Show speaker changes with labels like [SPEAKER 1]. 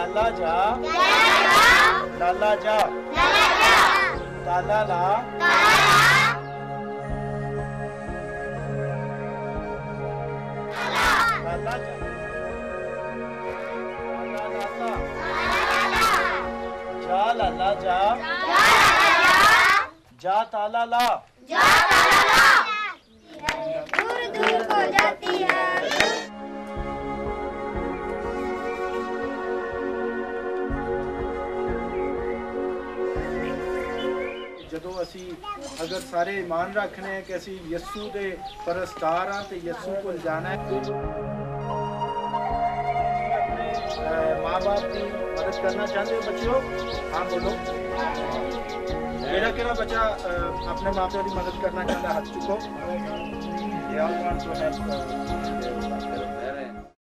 [SPEAKER 1] लाला जा लाला जा ताला ला लाला जा जा लाला जा जा ताला ला
[SPEAKER 2] दूर दूर को जाती है।
[SPEAKER 1] ਜਦੋਂ ਅਸੀਂ ਅਗਰ ਸਾਰੇ ਇਮਾਨ ਰੱਖਣੇ ਹੈ ਕਿ ਅਸੀਂ ਯਿਸੂ ਦੇ ਪਰਸਤਾਰ ਹਾਂ ਤੇ ਯਿਸੂ ਕੋਲ ਜਾਣਾ ਹੈ। ਆਪਣੇ ਮਾਂ-ਬਾਪ ਦੀ ਮਦਦ ਕਰਨਾ ਚਾਹੁੰਦੇ ਹੋ ਬੱਚਿਓ? ਹਾਂ ਬੋਲੋ। ਕਿਹੜਾ ਬੱਚਾ ਆਪਣੇ ਮਾਂ-ਪਿਓ ਦੀ ਮਦਦ ਕਰਨਾ ਚਾਹੁੰਦਾ? ਹੱਥ ਚੁੱਕੋ।